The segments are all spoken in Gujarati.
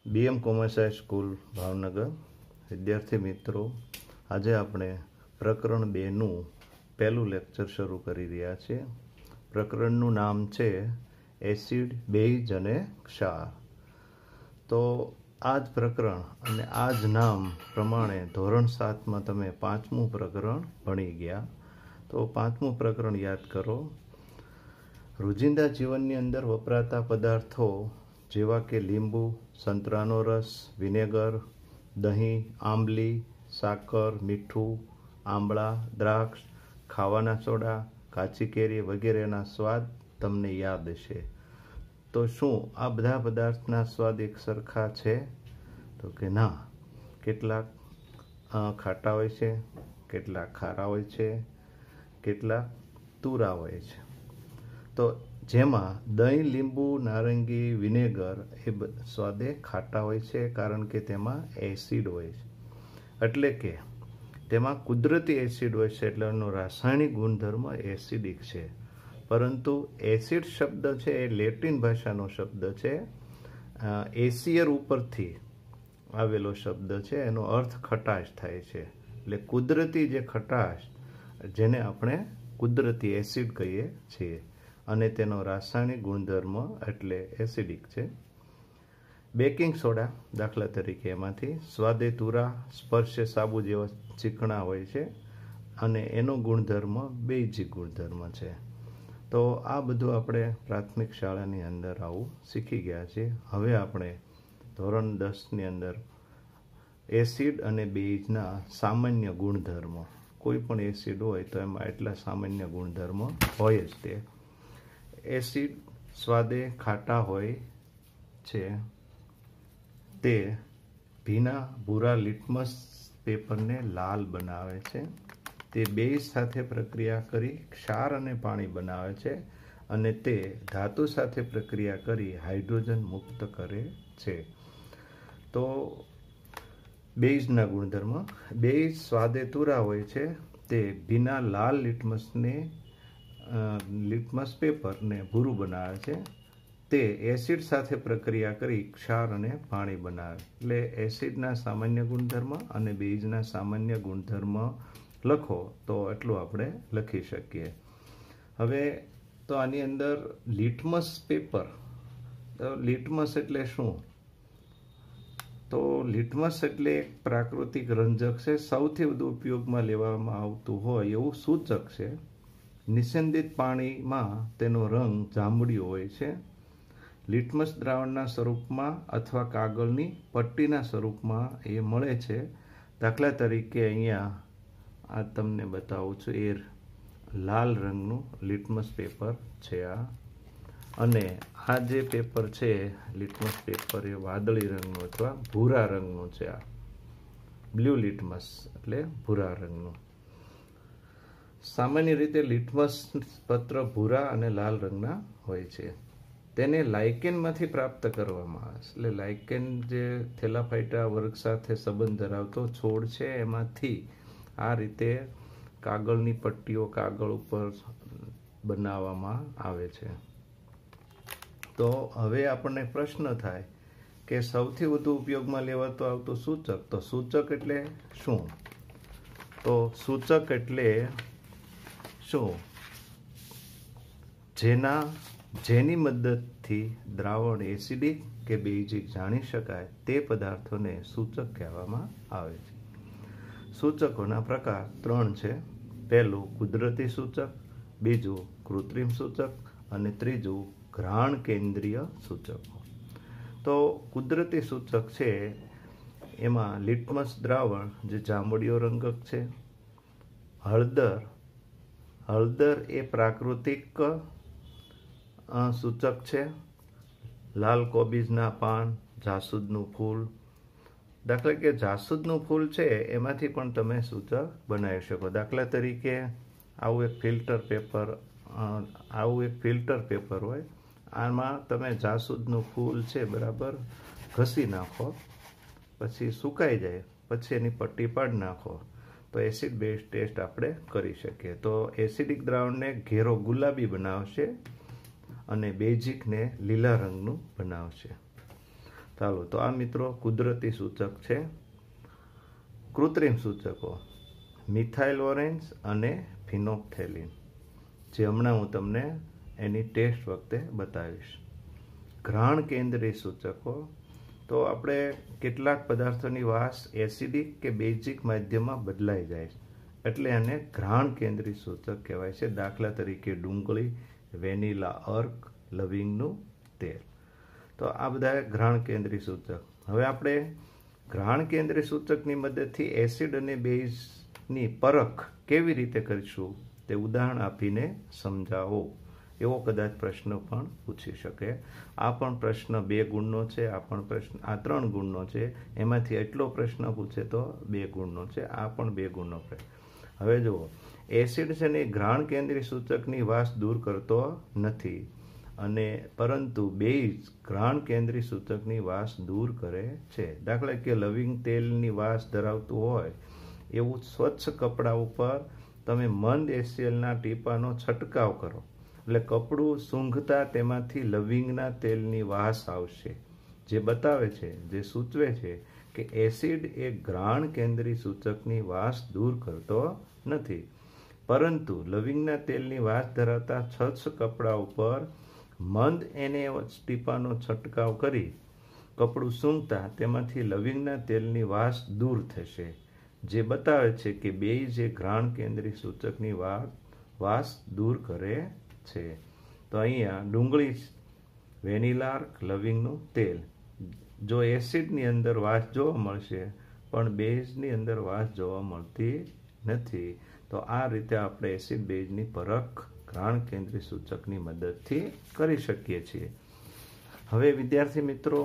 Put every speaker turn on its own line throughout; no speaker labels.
BM કોમર્સ હાઈસ્કૂલ ભાવનગર વિદ્યાર્થી મિત્રો, આજે આપણે પ્રકરણ 2નું પહેલું લેક્ચર શરૂ કરી રહ્યા છીએ. પ્રકરણનું નામ છે એસિડ, બેઝ અને ક્ષાર. તો આ જ પ્રકરણ અને આ જ નામ પ્રમાણે ધોરણ 7માં તમે 5મું પ્રકરણ ભણી ગયા. તો 5મું પ્રકરણ યાદ કરો. રોજિંદા જીવનની અંદર વપરાતા પદાર્થો જેવા કે લીંબુ, સંતરાનો રસ, વિનેગર, દહીં, આંબલી, સાકર, મીઠું, આંબળા, દ્રાક્ષ, ખાવાના સોડા, કાચી કેરી વગેરેના સ્વાદ તમને યાદ હશે. તો શું આ બધા પદાર્થના સ્વાદ એક સરખા છે? તો કે ના. કેટલાક ખાટા હોય છે, કેટલાક ખારા હોય છે, કેટલાક તુરા હોય છે. તો જેમાં દહીં, લીંબુ, નારંગી, વિનેગર એ સ્વાદે ખાટા હોય છે, કારણ કે તેમાં એસિડ હોય છે. એટલે કે તેમાં કુદરતી એસિડ હોય છે, એટલે એનો રાસાયણિક ગુણધર્મ એસિડિક છે. પરંતુ એસિડ શબ્દ છે એ લેટિન ભાષાનો શબ્દ છે. એસિયર ઉપરથી આવેલો શબ્દ છે. એનો અર્થ ખટાશ થાય છે. એટલે કુદરતી જે ખટાશ, જેને આપણે કુદરતી એસિડ કહીએ છીએ, અને તેનો રાસાયણિક ગુણધર્મ એટલે એસિડિક છે. બેકિંગ સોડા દાખલા તરીકે એમાંથી સ્વાદે તુરા, સ્પર્શે સાબુ જેવા ચીકણા હોય છે, અને એનો ગુણધર્મ બેઝિક ગુણધર્મ છે. તો આ બધું આપણે પ્રાથમિક શાળાની અંદર આવું શીખી ગયા છીએ. હવે આપણે ધોરણ 10ની અંદર એસિડ અને બેઝના સામાન્ય ગુણધર્મો, કોઈ પણ એસિડ હોય તો એમાં એટલા સામાન્ય ગુણધર્મો હોય જ તે. એસિડ સ્વાદે ખાટા હોય છે. તે ભીના ભૂરા લિટમસ પેપરને લાલ બનાવે છે. તે બેઝ સાથે પ્રક્રિયા કરી ક્ષાર અને પાણી બનાવે છે, અને તે ધાતુ સાથે પ્રક્રિયા કરી હાઇડ્રોજન મુક્ત કરે છે. તો બેઝના ગુણધર્મ: બેઝ સ્વાદે તુરા હોય છે. તે ભીના લાલ લિટમસ પેપરને ભૂરું બનાવે છે. તે એસિડ સાથે પ્રક્રિયા કરી ક્ષાર અને પાણી બનાવે. એટલે એસિડના સામાન્ય ગુણધર્મ અને બેઝના સામાન્ય ગુણધર્મ લખો તો એટલું આપણે લખી શકીએ. હવે તો આની અંદર લિટમસ પેપર, તો લિટમસ એટલે શું? તો લિટમસ એટલે એક પ્રાકૃતિક રંજક છે. સૌથી વધુ ઉપયોગમાં લેવામાં આવતું હોય એવું સૂચક છે. નિષેધિત પાણીમાં તેનો રંગ જાંબુડિયો હોય છે. લિટમસ દ્રાવણના સ્વરૂપમાં અથવા કાગળની પટ્ટીના સ્વરૂપમાં એ મળે છે. દાખલા તરીકે અહીંયા આ તમને બતાવું છું. એ લાલ રંગનું લિટમસ પેપર છે આ. અને આ જે પેપર છે લિટમસ પેપર, એ વાદળી રંગનું અથવા ભૂરા રંગનું છે. આ બ્લુ લિટમસ એટલે ભૂરા રંગનું. સામાન્ય રીતે લિટમસ પત્ર ભૂરા અને લાલ રંગના હોય છે. તેને લાઇકેનમાંથી પ્રાપ્ત કરવામાં આવે છે. એટલે લાઇકેન જે થેલાફાઇટા વર્ગ સાથે સંબંધ ધરાવતો છોડ છે, એમાંથી આ રીતે કાગળની પટ્ટીઓ કાગળ ઉપર બનાવવામાં આવે છે. તો હવે આપણને પ્રશ્ન થાય કે સૌથી વધુ ઉપયોગમાં લેવાતું આવતું સૂચક. તો સૂચક એટલે શું? તો સૂચક એટલે શું? જેની મદદથી દ્રાવણ એસિડિક કે બેઝિક જાણી શકાય તે પદાર્થોને સૂચક કહેવામાં આવે છે. સૂચકોના પ્રકાર 3 છે. પહેલું કુદરતી સૂચક, બીજું કૃત્રિમ સૂચક, અને ત્રીજું ઘ્રાણ કેન્દ્રીય સૂચકો. તો કુદરતી સૂચક છે એમાં લિટમસ દ્રાવણ જે જાંબુડિયો રંગક છે. હળદર એ પ્રાકૃતિક સૂચક છે. લાલ કોબીજના પાન, જાસૂદનું ફૂલ. દાખલા કે જાસૂદનું ફૂલ છે એમાંથી પણ તમે સૂચક બનાવી શકો. દાખલા તરીકે આવું એક ફિલ્ટર પેપર હોય. આમાં તમે જાસૂદનું ફૂલ છે બરાબર ઘસી નાખો, પછી સુકાઈ જાય, પછી એની પટ્ટી પાડી નાખો, તો એસિડ બેઝ ટેસ્ટ આપણે કરી શકીએ. તો એસિડિક દ્રાવણને ઘેરો ગુલાબી બનાવશે અને બેઝિકને લીલા રંગનું બનાવશે. ચાલો, તો આ મિત્રો કુદરતી સૂચક છે. કૃત્રિમ સૂચકો મિથાઇલ ઓરેન્જ અને ફિનોપ્થેલિન, જે હમણાં હું તમને એની ટેસ્ટ વખતે બતાવીશ. ઘ્રાણ કેન્દ્રી સૂચકો, તો આપણે કેટલાક પદાર્થોની વાસ એસિડિક કે બેઝિક માધ્યમમાં બદલાઈ જાય છે, એટલે એને ઘ્રાણ કેન્દ્રી સૂચક કહેવાય છે. દાખલા તરીકે ડુંગળી, વેનીલા અર્ક, લવિંગનું તેલ. તો આ બધા ઘ્રાણ કેન્દ્રી સૂચક. હવે આપણે ઘ્રાણ કેન્દ્રી સૂચકની મદદથી એસિડ અને બેઝની પરખ કેવી રીતે કરીશું તે ઉદાહરણ આપીને સમજાવો, એવો કદાચ પ્રશ્ન પણ પૂછી શકે. આ પણ પ્રશ્ન 2 ગુણનો છે, આ પણ પ્રશ્ન 3 ગુણનો છે. એમાંથી એટલો પ્રશ્ન પૂછે તો 2 ગુણનો છે, આ પણ 2 ગુણનો પ્રશ્ન. હવે જુઓ, એસિડ છે ને ઘ્રાણ કેન્દ્રી સૂચકની વાસ દૂર કરતો નથી, અને પરંતુ બેઝ ઘ્રાણ કેન્દ્રી સૂચકની વાસ દૂર કરે છે. દાખલા કે લવિંગ તેલની વાસ ધરાવતું હોય એવું સ્વચ્છ કપડા ઉપર તમે મંદ HClના ટીપાનો છંટકાવ કરો, એટલે કપડું સૂંઘતા તેમાંથી લવિંગના તેલની વાસ આવશે, જે બતાવે છે, જે સૂચવે છે કે એસિડ એ ઘ્રાણ કેન્દ્રી સૂચકની વાસ દૂર કરતો નથી, પરંતુ લવિંગના તેલની વાસ ધરાવતા સ્વચ્છ કપડા ઉપર મંદ NaOH ટીપાનો છંટકાવ કરી કપડું સૂંઘતા તેમાંથી લવિંગના તેલની વાસ દૂર થશે, જે બતાવે છે કે બેઝ એ ઘ્રાણ કેન્દ્રી સૂચકની વાસ દૂર કરે છે. તો અહીંયા ડુંગળી, વેનીલા અર્ક, લવિંગનું તેલ, જો એસિડની અંદર વાસ જોવા મળશે પણ બેઝની અંદર વાસ જોવા મળતી નથી. તો આ રીતે આપણે એસિડ બેઝની પરખ ઘ્રાણ કેન્દ્રી સૂચકની મદદથી કરી શકીએ છીએ. હવે વિદ્યાર્થી મિત્રો,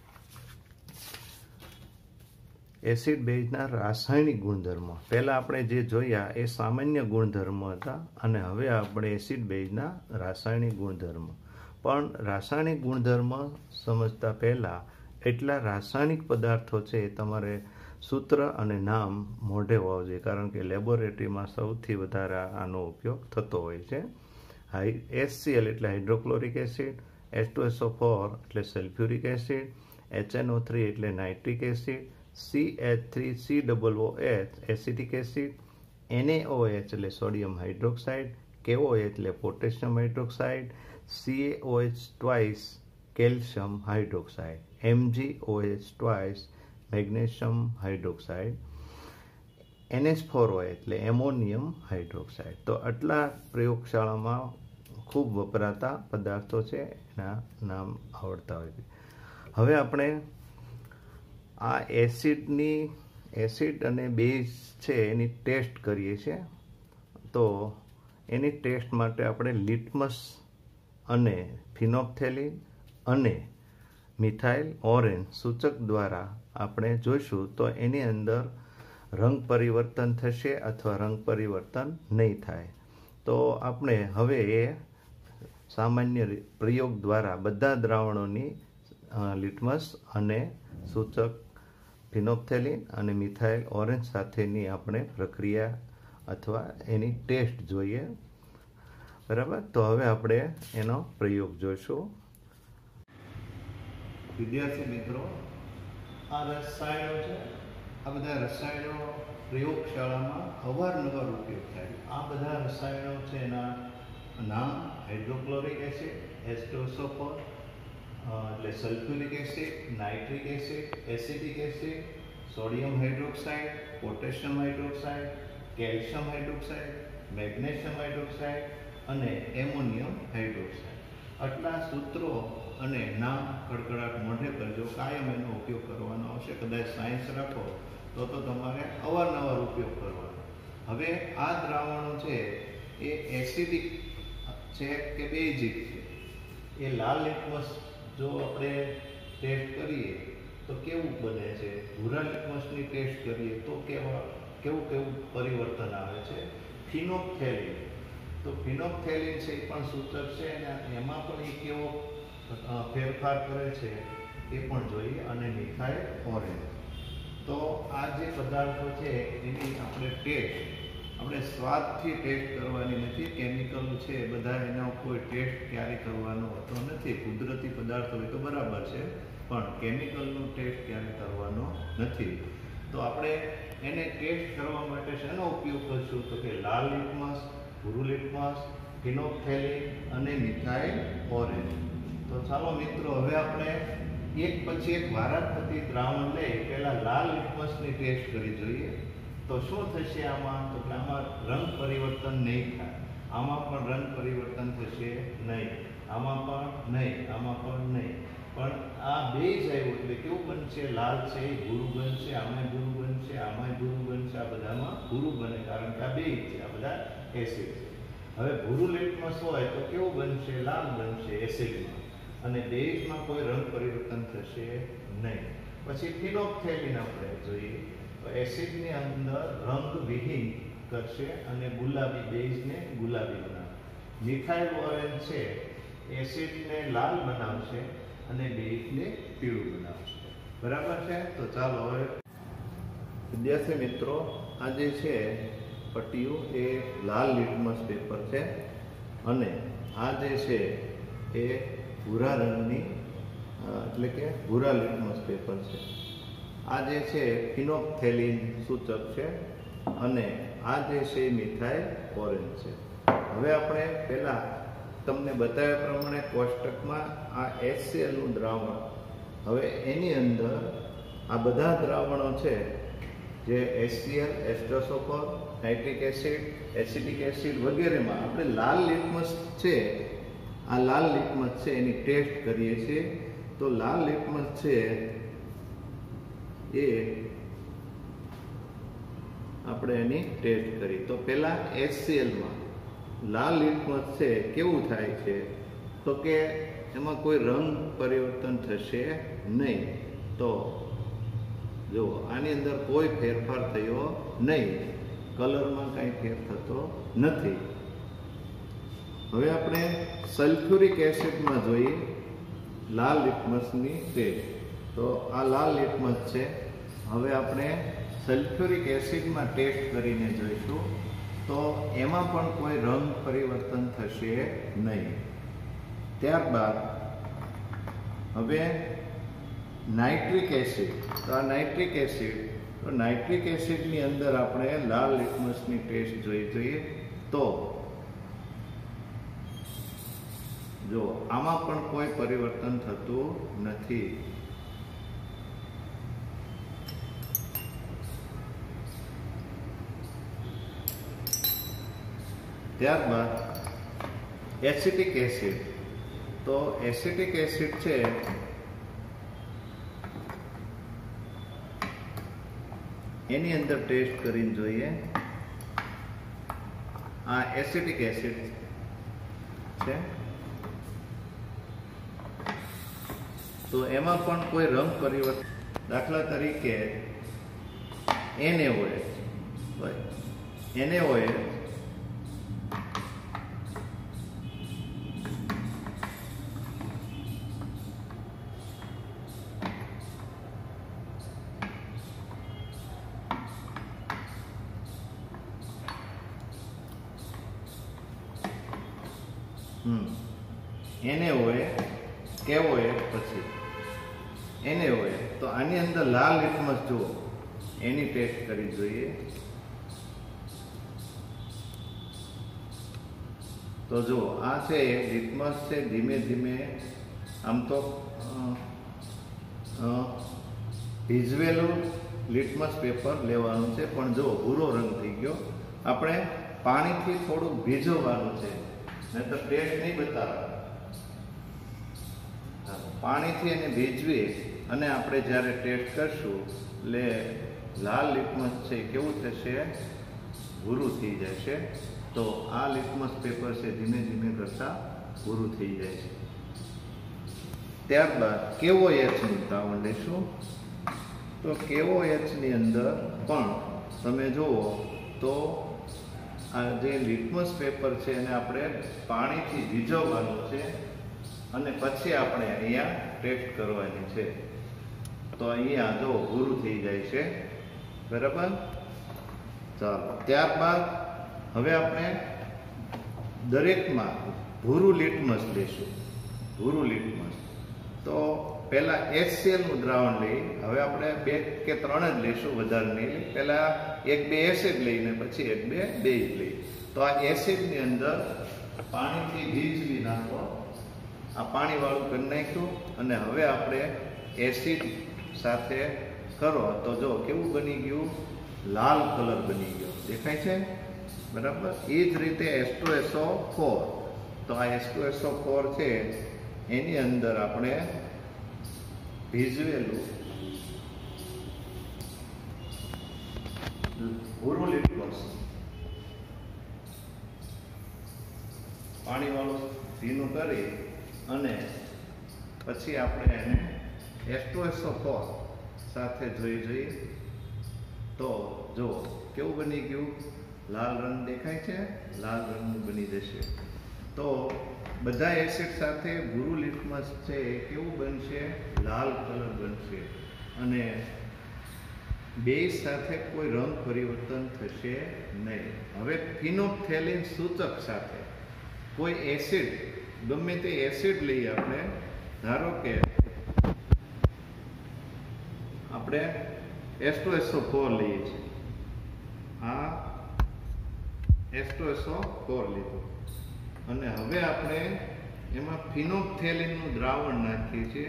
એસિડ બેઝના રાસાયણિક ગુણધર્મો, પહેલા આપણે જે જોયા એ સામાન્ય ગુણધર્મો હતા, અને હવે આપણે એસિડ બેઝના રાસાયણિક ગુણધર્મો. પણ રાસાયણિક ગુણધર્મ સમજતા પહેલા એટલા રાસાયણિક પદાર્થો છે એ તમારે સૂત્ર અને નામ મોઢે હોવા જોઈએ, કારણ કે લેબોરેટરીમાં સૌથી વધારે આનો ઉપયોગ થતો હોય છે. HCl એટલે હાઇડ્રોક્લોરિક એસિડ, H2SO4 એટલે સલ્ફ્યુરિક એસિડ, HNO3 એટલે nitric acid, CH3COOH acetic acid, NaOH એટલે સોડિયમ હાઇડ્રોક્સાઇડ, KOH એટલે potassium hydroxide, CaOH2 calcium hydroxide, MgOH2 magnesium hydroxide, NH4OH એટલે એમોનિયમ હાઇડ્રોક્સાઇડ. તો આટલા પ્રયોગશાળામાં ખૂબ વપરાતા પદાર્થો છે, એના નામ આવડતા હોય છે. હવે આપણે આ એસિડ અને બેઝ છે એની ટેસ્ટ કરીએ છીએ. તો એની ટેસ્ટ માટે આપણે લિટમસ અને ફિનોપ્થેલિન અને મિથાઇલ ઓરેન્જ સૂચક દ્વારા આપણે જોઈશું તો એની અંદર રંગ પરિવર્તન થશે અથવા રંગ પરિવર્તન નહીં થાય. તો આપણે હવે એ સામાન્ય પ્રયોગ દ્વારા બધા દ્રાવણોની લિટમસ અને સૂચક ફિનોપ્થેલિન અને મિથાઇલ ઓરેન્જ સાથેની આપણે પ્રક્રિયા અથવા એની ટેસ્ટ જોઈએ. બરાબર, તો હવે આપણે એનો પ્રયોગ જોઈશું. વિદ્યાર્થી મિત્રો, આ રસાયણો છે, આ બધા રસાયણો પ્રયોગશાળામાં અવારનવાર ઉપયોગ થાય. આ બધા રસાયણો છે એના નામ હાઇડ્રોક્લોરિક એસિડ, H2SO4 એટલે sulphuric acid, nitric acid, acetic acid, sodium hydroxide, potassium hydroxide, calcium hydroxide, magnesium hydroxide અને એમોનિયમ હાઇડ્રોક્સાઇડ. આટલા સૂત્રો અને નામ કડકડાટ મોઢે કરજો, કાયમ એનો ઉપયોગ કરવાનો આવશે. કદાચ સાયન્સ રાખો તો તમારે અવારનવાર ઉપયોગ કરવાનો. હવે આ દ્રાવણો છે એ એસિડિક છે કે બેઝિક છે, એ લાલ લિટમસ જો આપણે ટેસ્ટ કરીએ તો કેવું બને છે, ભૂરા લિટમસની ટેસ્ટ કરીએ તો કેવું પરિવર્તન આવે છે. ફિનોપ્થેલિન, તો ફિનોપ્થેલિન છે એ પણ સૂચક છે, અને એમાં પણ એ કેવો ફેરફાર કરે છે એ પણ જોઈએ. અને મિથાઇલ ઓરેન્જ, તો આ જે પદાર્થો છે એની આપણે ટેસ્ટ આપણે સ્વાદથી ટેસ્ટ કરવાની નથી. કેમિકલ છે બધા એનો કોઈ ટેસ્ટ ક્યારેય કરવાનો હોતો નથી. કુદરતી પદાર્થ હોય તો બરાબર છે, પણ કેમિકલનો ટેસ્ટ ક્યારે કરવાનો નથી. તો આપણે એને ટેસ્ટ કરવા માટે શેનો ઉપયોગ કરશું? તો કે લાલ લિટમસ, ભૂરું લિટમસ, ફિનોપ્થેલિન અને મિથાઇલ ઓરેન્જ. તો ચાલો મિત્રો, હવે આપણે એક પછી એક વારાફરતી દ્રાવણ લઈ પહેલા લાલ લિટમસની ટેસ્ટ કરી જોઈએ. તો શું થશે આમાં? તો કે આમાં રંગ પરિવર્તન નહીં થાય. આમાં પણ રંગ પરિવર્તન થશે નહીં, આમાં પણ નહીં, આમાં પણ નહીં. પણ આ બે જ આવ્યું એટલે કેવું બનશે? લાલ છે એ ભૂરું બનશે, આમાંય ભૂરું બનશે, આમાંય ભૂરું બનશે, આ બધામાં ભૂરું બને, કારણ કે આ બે છે, આ બધા એસિડ છે. હવે ભૂરું લિટમસ હોય તો કેવું બનશે? લાલ બનશે એસિડમાં, અને બેઝમાં કોઈ રંગ પરિવર્તન થશે નહીં. પછી ફિનોપ્થેલિન આપણે જોઈએ તો એસિડની અંદર રંગવિહીન કરશે અને ગુલાબી બેઝને ગુલાબી બનાવશે. મિથાઇલ ઓરેન્જ છે એસિડને લાલ બનાવશે અને બેઝને પીળું બનાવશે. બરાબર છે? તો ચાલો હવે વિદ્યાર્થી મિત્રો, આ જે છે પટ્ટીઓ એ લાલ લિટમસ પેપર છે અને આ જે છે એ ભૂરા રંગની એટલે કે ભૂરા લિટમસ પેપર છે. આ જે છે ફિનોપ્થેલિન સૂચક છે અને આ જે છે મિથાઇલ ઓરેન્જ છે. હવે આપણે પહેલા તમને બતાવ્યા પ્રમાણે કોષ્ટકમાં આ HCl નું દ્રાવણ, હવે એની અંદર આ બધા દ્રાવણો છે જે HCl, એસ્ટોસોફર, નાઇટ્રિક એસિડ, એસિટિક એસિડ વગેરેમાં આપણે લાલ લિટમસ છે, આ લાલ લિટમસ છે એની ટેસ્ટ કરીએ છીએ. તો લાલ લિટમસ છે એ આપણે એની ટેસ્ટ કરી. તો પહેલા HCl માં લાલ લિટમસ છે કેવું થાય છે? તો કે એમાં કોઈ રંગ પરિવર્તન થશે નહીં. તો જો આની અંદર કોઈ ફેરફાર થયો નહીં, કલરમાં કાંઈ ફેર થતો નથી. હવે આપણે સલ્ફ્યુરિક એસિડમાં જોઈએ લાલ લિટમસની ટેસ્ટ. તો આ લાલ લિટમસ છે. હવે આપણે સલ્ફ્યુરિક એસિડમાં ટેસ્ટ કરીને જોઈશું. તો એમાં પણ કોઈ રંગ પરિવર્તન થશે નહીં. ત્યારબાદ હવે નાઇટ્રિક એસિડ, તો આ નાઇટ્રિક એસિડ, તો નાઇટ્રિક એસિડની અંદર આપણે લાલ લિટમસની ટેસ્ટ જોઈએ. તો જો આમાં પણ કોઈ પરિવર્તન થતું નથી. ત્યારબાદ એસિટિક એસિડ, તો એસિટિક એસિડ છે એની અંદર ટેસ્ટ કરીને જોઈએ. આ એસિટિક એસિડ છે તો એમાં પણ કોઈ રંગ પરિવર્તન, દાખલા તરીકે NaOH, NaOH, KOH, પછી NaOH, તો આની અંદર લાલ લિટમસ જુઓ, એની ટેસ્ટ કરી જોઈએ. તો જુઓ આ છે લિટમસ છે, ધીમે ધીમે આમ તો ભીજવેલું લિટમસ પેપર લેવાનું છે, પણ જો ભૂરો રંગ થઈ ગયો. આપણે પાણીથી થોડુંક ભીજવવાનું છે, નહીં તો ટેસ્ટ નહીં બતાવે. પાણીથી એને ભીજવી અને આપણે જ્યારે ટેસ્ટ કરશું એટલે લાલ લિટમસ છે કેવું થશે? ભૂરું થઈ જશે. તો આ લિટમસ પેપર છે ધીમે ધીમે કરતા ભૂરું થઈ જાય છે. ત્યારબાદ KOHનું દ્રાવણ લઈશું. તો KOHની અંદર પણ તમે જુઓ તો આ જે લિટમસ પેપર છે એને આપણે પાણીથી ભીજવવાનું છે અને પછી આપણે અહીંયા ટેસ્ટ કરવાની છે. તો અહીંયા જો ભૂરું થઈ જાય છે. બરાબર? ચાલો, ત્યારબાદ હવે આપણે દરેકમાં ભૂરું લિટમસ લઈશું. ભૂરું લિટમસ, તો પહેલા HCl નું દ્રાવણ લઈ, હવે આપણે 2 કે 3 જ લઈશું, વધારે નહીં. પહેલા 1-2 એસિડ લઈને પછી 1-2 બેઝ લઈ. તો આ એસિડ ની અંદર પાણીથી ભીજવી નાખો. આ પાણી વાળું કરી નાખ્યું અને હવે આપણે એસિડ સાથે કરો તો જો કેવું બની ગયું, લાલ કલર બની ગયો, દેખાય છે બરાબર. એ જ રીતે H2SO4, તો આ H2SO4 છે એની અંદર આપણે ભીજવેલું ભૂરું લીટમસ પાણી વાળું ભીનું કરી અને પછી આપણે એને H2SO4 સાથે જોઈ તો જો કેવું બની ગયું, લાલ રંગ દેખાય છે, લાલ રંગનું બની જશે. તો બધા એસિડ સાથે ભૂરું લિટમસ છે કેવું બનશે, લાલ કલર બનશે. અને બેઝ સાથે કોઈ રંગ પરિવર્તન થશે નહીં. હવે ફિનોપ્થેલિન સૂચક સાથે કોઈ એસિડ, ગમે તે એસિડ લઈએ આપણે, ધારો કે આપણે H2SO4 લઈએ છીએ, આ H2SO4 લીધું અને હવે આપણે એમાં ફિનોપ્થેલિનનું દ્રાવણ નાખીએ છીએ.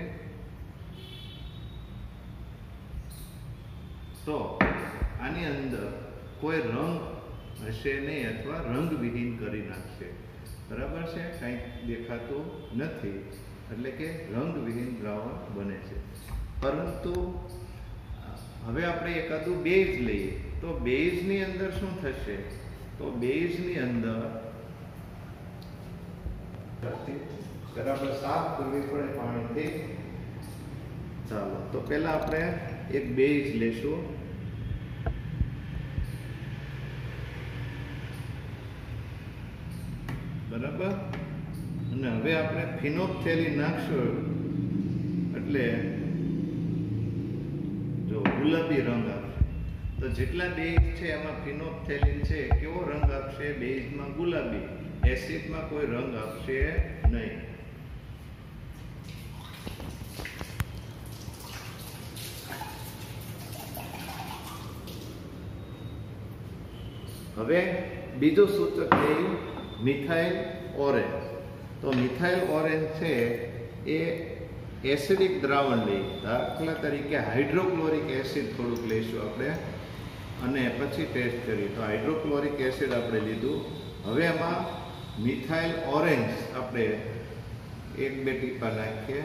તો આની અંદર કોઈ રંગ હશે નહીં અથવા રંગવિહીન કરી નાખશે, બરાબર છે, કંઈ દેખાતું નથી, એટલે કે રંગવિહીન દ્રાવણ બને છે. પરંતુ હવે આપણે એકાદું બેઝ લઈએ તો બેઝની અંદર શું થશે, તો બેઝની અંદર બરાબર સાફ કરવી પડે પાણીથી. ચાલો તો પહેલા આપણે એક બેઝ લેશું. બરાબર, અને હવે આપણે ફિનોપ્થેલિન નાખશું એટલે જો ગુલાબી રંગ આપશે. તો જેટલા બેઝ છે એમાં ફિનોપ્થેલિન છે કેવો રંગ આપશે, બેઝમાં ગુલાબી, એસિડમાં કોઈ રંગ આપશે નહીં. હવે બીજું સૂચક છે મિથાઇલ ઓરેન્જ. તો મિથાઇલ ઓરેન્જ છે એ એસિડિક દ્રાવણ લઈ, દાખલા તરીકે હાઇડ્રોક્લોરિક એસિડ થોડુંક લઈશું આપણે અને પછી ટેસ્ટ કરીએ. તો હાઇડ્રોક્લોરિક એસિડ આપણે લીધું. હવે એમાં મિથાઇલ ઓરેન્જ આપણે 1-2 ટીપા નાખીએ.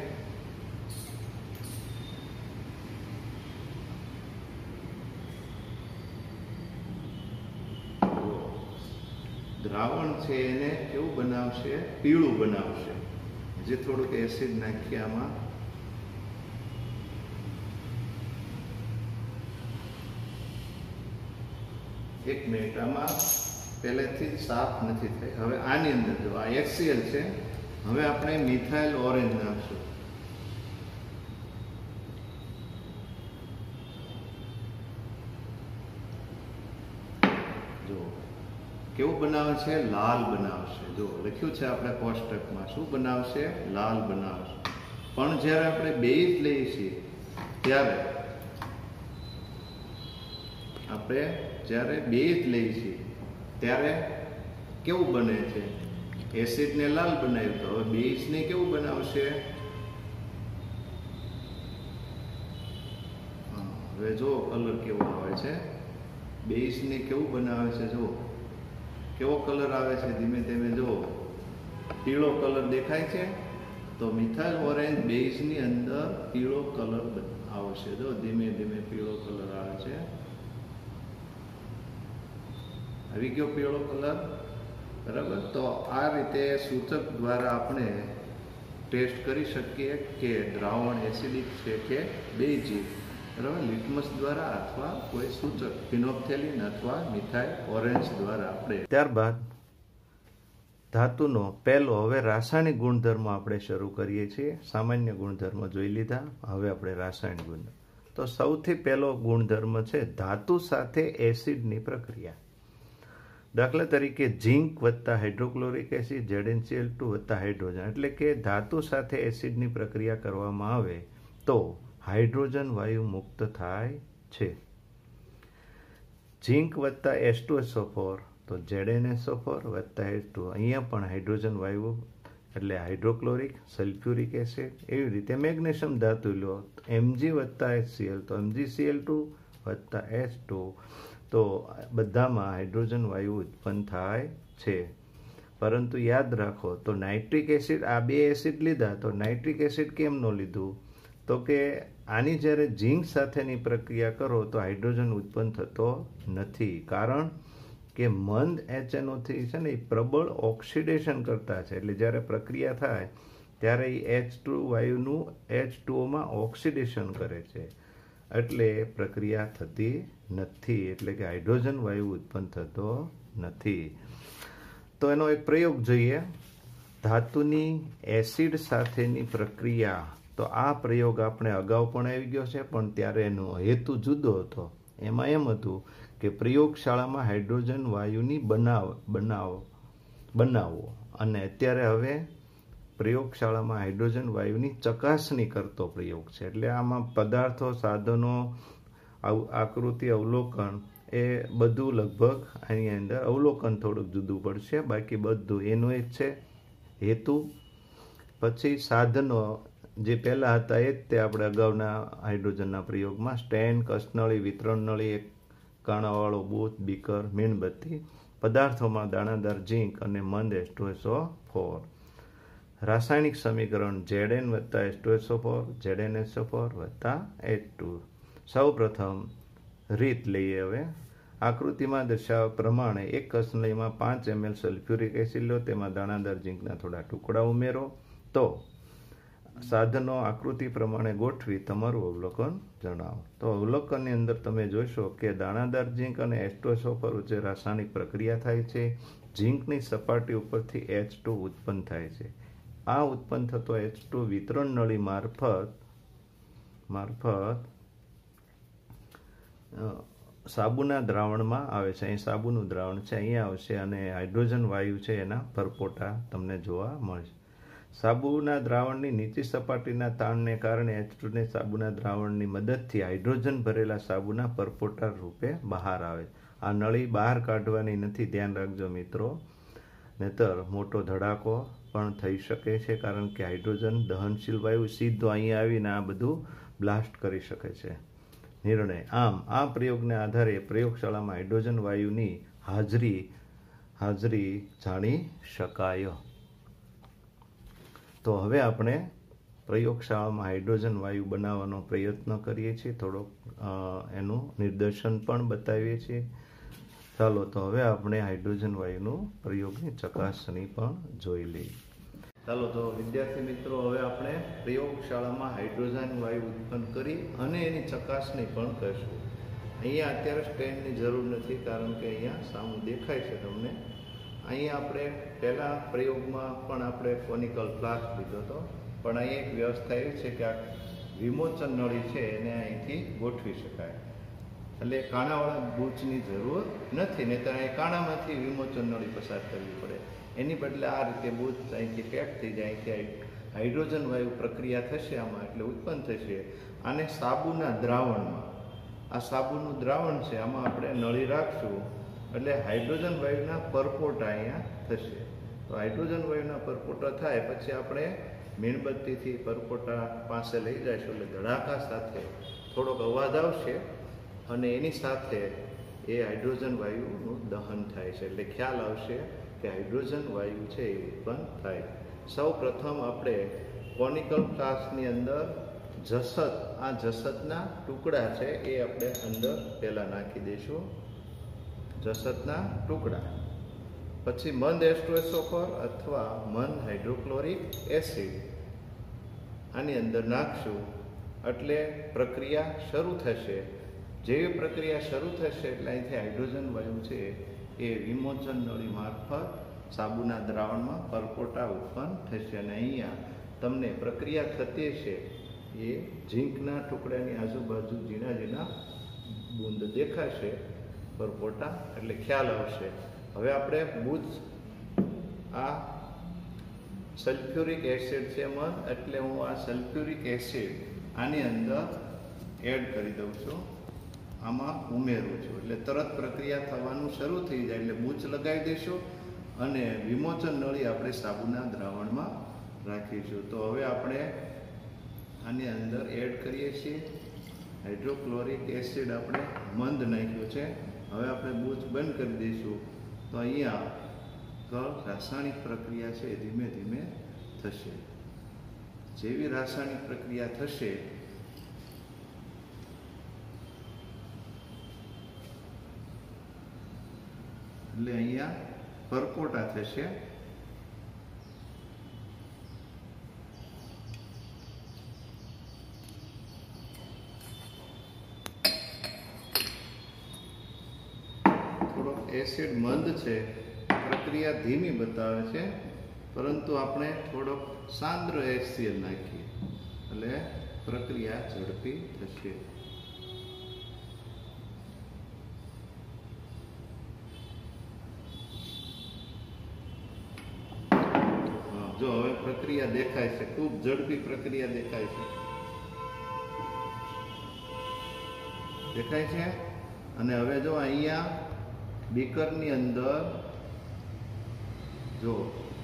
દ્રાવણ છે એને કેવું બનાવશે, પીળું બનાવશે. જે થોડુંક એસિડ નાખીએ આમાં, એક મિનિટ, આમાં પહેલેથી જ સાફ નથી થઈ. હવે આની અંદર જો આ HCl છે, હવે આપણે મિથાઇલ ઓરેન્જ નાખશું. જો કેવું બનાવે છે, લાલ બનાવશે. જો લખ્યું છે આપણે કોષ્ટકમાં, શું બનાવશે, લાલ બનાવશે. પણ જ્યારે આપણે બેઝ લઈએ છીએ ત્યારે બેઝ લઈએ છીએ ત્યારે કેવું બને છે, એસિડને લાલ બનાવ્યું. તો હવે બેઝને કેવું બનાવશે, હવે જો કલર કેવો આવે છે, બેઝને કેવું બનાવે છે, જો કેવો કલર આવે છે, ધીમે ધીમે જો પીળો કલર દેખાય છે. તો મિથાઇલ ઓરેન્જ બેઝની અંદર પીળો કલર આવશે. જો ધીમે ધીમે પીળો કલર આવે છે, આવી ગયો પીળો કલર, બરાબર. તો આ રીતે સૂચક દ્વારા આપણે ટેસ્ટ કરી શકીએ કે દ્રાવણ એસિડિક છે કે બેઝિક, બરાબર. લિટમસ દ્વારા અથવા કોઈ સૂચક ફિનોપ્થેલિન અથવા મિથાઇલ ઓરેન્જ દ્વારા આપણે. ત્યારબાદ ધાતુનો પહેલો હવે રાસાયણિક ગુણધર્મ આપણે શરૂ કરીએ છીએ. સામાન્ય ગુણધર્મ જોઈ લીધા, હવે આપણે રાસાયણિક ગુણધર્મ. તો સૌથી પહેલો ગુણધર્મ છે ધાતુ સાથે એસિડની પ્રક્રિયા. દાખલા તરીકે ઝીંક વત્તા હાઇડ્રોક્લોરિક એસિડ, ZnCl2 વત્તા હાઇડ્રોજન, એટલે કે ધાતુ સાથે એસિડની પ્રક્રિયા કરવામાં આવે તો હાઇડ્રોજન વાયુ મુક્ત થાય છે. ઝીંક વત્તા H2SO4 તો ZnSO4 વત્તા H2. અહીંયા પણ હાઇડ્રોજન વાયુ એટલે હાઇડ્રોક્લોરિક, સલ્ફ્યુરિક એસિડ. એવી રીતે મેગ્નેશિયમ ધાતુ લો, Mg વત્તા HCl તો MgCl2 વત્તા H2. તો બધામાં હાઇડ્રોજન વાયુ ઉત્પન્ન થાય છે. પરંતુ યાદ રાખો, તો નાઇટ્રિક એસિડ, આ બે એસિડ લીધા, તો નાઇટ્રિક એસિડ કેમ ન લીધું? તો કે આની જ્યારે ઝીંક સાથેની પ્રક્રિયા કરો તો હાઇડ્રોજન ઉત્પન્ન થતો નથી. કારણ કે મંદ HNO3 છે ને એ પ્રબળ ઓક્સિડેશન કરતા છે. એટલે જ્યારે પ્રક્રિયા થાય ત્યારે એ H2 વાયુનું H2Oમાં ઓક્સિડેશન કરે છે, એટલે પ્રક્રિયા થતી નથી. એટલે કે હાઇડ્રોજન વાયુ ઉત્પન્ન થતો નથી. તો એનો એક પ્રયોગ જોઈએ, ધાતુની એસિડ સાથેની પ્રક્રિયા. તો આ પ્રયોગ આપણે અગાઉ પણ આવી ગયો છે, પણ ત્યારે એનો હેતુ જુદો હતો. એમાં એમ હતું કે પ્રયોગશાળામાં હાઇડ્રોજન વાયુની બનાવો અને અત્યારે હવે પ્રયોગશાળામાં હાઇડ્રોજન વાયુની ચકાસણી કરતો પ્રયોગ છે. એટલે આમાં પદાર્થો, સાધનો, આકૃતિ, અવલોકન એ બધું લગભગ આની અંદર અવલોકન થોડુંક જુદું પડશે, બાકી બધું એનું જ છે હેતુ. પછી સાધનો જે પહેલા હતા એ જ તે આપણે અગાઉના હાઇડ્રોજનના પ્રયોગમાં સ્ટેન્ડ, કસનળી, વિતરણ નળી, એક કાણાવાળો બૂથ, બીકર, મીણબત્તી. પદાર્થોમાં દાણાદાર ઝીંક અને મંદ H2SO4. રાસાયણિક સમીકરણ Zn વત્તા H2SO4 ZnSO4 વત્તા H2. સૌ પ્રથમ રીત લઈએ. હવે આકૃતિમાં દર્શાવ્યા પ્રમાણે એક કસનળીમાં 5 ml સલ્ફ્યુરિક એસિડ લો, તેમાં દાણાદાર ઝીંકના થોડા ટુકડા ઉમેરો. તો સાધનો આકૃતિ પ્રમાણે ગોઠવી તમારું અવલોકન જણાવો. તો અવલોકનની અંદર તમે જોશો કે દાણાદાર ઝીંક અને H2SO4 વચ્ચે રાસાયણિક પ્રક્રિયા થાય છે. ઝીંકની સપાટી ઉપરથી H2 ઉત્પન્ન થાય છે. આ ઉત્પન્ન થતો H2 વિતરણ નળી મારફત સાબુના દ્રાવણમાં આવે છે. અહીં સાબુનું દ્રાવણ છે, અહીંયા આવશે અને હાઇડ્રોજન વાયુ છે એના પરપોટા તમને જોવા મળશે. સાબુના દ્રાવણની નીચી સપાટીના તાણને કારણે H2ને સાબુના દ્રાવણની મદદથી હાઇડ્રોજન ભરેલા સાબુના પરપોટા રૂપે બહાર આવે. આ નળી બહાર કાઢવાની નથી, ધ્યાન રાખજો મિત્રો, નહીતર મોટો ધડાકો પણ થઈ શકે છે. કારણ કે હાઇડ્રોજન દહનશીલ વાયુ સીધો અહીંયા આવીને આ બધું બ્લાસ્ટ કરી શકે છે. નિર્ણય. આમ આ પ્રયોગને આધારે પ્રયોગશાળામાં હાઇડ્રોજન વાયુની હાજરી જાણી શકાય. તો હવે આપણે પ્રયોગશાળામાં હાઇડ્રોજન વાયુ બનાવવાનો પ્રયત્ન કરીએ છીએ, થોડોક એનું નિદર્શન પણ બતાવીએ છીએ. ચાલો, તો હવે આપણે હાઇડ્રોજન વાયુનું પ્રયોગની ચકાસણી પણ જોઈ લઈએ. ચાલો, તો વિદ્યાર્થી મિત્રો, હવે આપણે પ્રયોગશાળામાં હાઇડ્રોજન વાયુ ઉત્પન્ન કરી અને એની ચકાસણી પણ કરીશું. અહીંયા અત્યારે સ્ટેન્ડની જરૂર નથી, કારણ કે અહીંયા સામું દેખાય છે તમને. અહીંયા આપણે પહેલા પ્રયોગમાં પણ આપણે કોનિકલ ફ્લાસ્ક લીધો હતો, પણ અહીંયા એક વ્યવસ્થા એવી છે કે આ વિમોચન નળી છે એને અહીંથી ગોઠવી શકાય. એટલે કાણાવાળા બૂચની જરૂર નથી, નહીં તો અહીં કાણામાંથી વિમોચન નળી પસાર કરવી પડે. એની બદલે આ રીતે બૂચ અહીંથી પેક થઈ જાય, અહીંથી હાઇડ્રોજન વાયુ પ્રક્રિયા થશે આમાં, એટલે ઉત્પન્ન થશે. આને સાબુના દ્રાવણમાં, આ સાબુનું દ્રાવણ છે, આમાં આપણે નળી રાખશું એટલે હાઇડ્રોજન વાયુના પરપોટા અહીંયા થશે. તો હાઇડ્રોજન વાયુના પરપોટા થાય પછી આપણે મીણબત્તીથી પરપોટા પાસે લઈ જઈશું, એટલે ધડાકા સાથે થોડોક અવાજ આવશે અને એની સાથે એ હાઇડ્રોજન વાયુનું દહન થાય છે. એટલે ખ્યાલ આવશે કે હાઇડ્રોજન વાયુ છે એ ઉત્પન્ન થાય. સૌ પ્રથમ આપણે કોનિકલ ફ્લાસ્કની અંદર આ જસતના ટુકડા છે એ આપણે અંદર પહેલાં નાખી દઈશું, જસતના ટુકડા. પછી મંદ H2SO4 અથવા મંદ હાઇડ્રોક્લોરિક એસિડ આની અંદર નાખશું, એટલે પ્રક્રિયા શરૂ થશે. જેવી પ્રક્રિયા શરૂ થશે એટલે અહીંથી હાઇડ્રોજન વાયુ છે એ વિમોચન નળી મારફત સાબુના દ્રાવણમાં પરપોટા ઉત્પન્ન થશે. અને અહીંયા તમને પ્રક્રિયા થતી છે એ ઝીંકના ટુકડાની આજુબાજુ ઝીણા ઝીણા બૂંદ દેખાશે પરપોટા, એટલે ખ્યાલ આવશે. હવે આપણે આ સલ્ફ્યુરિક એસિડ છે મન, એટલે હું આ સલ્ફ્યુરિક એસિડ આની અંદર એડ કરી દઉં છું, આમાં ઉમેરું છું એટલે તરત પ્રક્રિયા થવાનું શરૂ થઈ જાય એટલે મૂછ લગાવી દઈશું અને વિમોચન નળી આપણે સાબુના દ્રાવણમાં રાખીશું. તો હવે આપણે આની અંદર એડ કરીએ છીએ હાઇડ્રોક્લોરિક એસિડ. આપણે મંદ નાખ્યું છે. હવે આપણે મૂછ બંધ કરી દઈશું. તો અહીંયા રાસાયણિક પ્રક્રિયા છે એ ધીમે ધીમે થશે. જેવી રાસાયણિક પ્રક્રિયા થશે એટલે અહીંયા પરપોટા થશે. થોડોક એસિડ મંદ છે, પ્રક્રિયા ધીમી બતાવે છે, પરંતુ આપણે થોડોક સાંદ્ર HCl નાખીએ એટલે પ્રક્રિયા ઝડપી થશે. જો હવે પ્રક્રિયા દેખાય છે, ખૂબ ઝડપી પ્રક્રિયા દેખાય છે. અને હવે જો અહીંયા બીકરની અંદર જો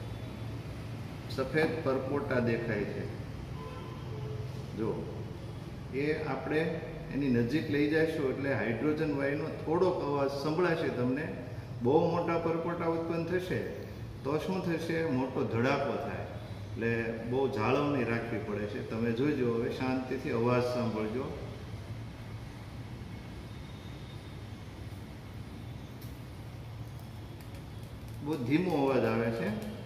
સફેદ પરપોટા દેખાય છે. જો એ આપણે એની નજીક લઈ જઈશું એટલે હાઇડ્રોજન વાયુનો થોડોક અવાજ સંભળાશે તમને. બહુ મોટા પરપોટા ઉત્પન્ન થશે તો શું થશે, મોટો ધડાકો થાય એટલે બહુ જાળવણી રાખવી પડે છે. તમે જોઈજો, હવે શાંતિથી અવાજ સાંભળજો. બહુ ધીમો અવાજ આવે છે.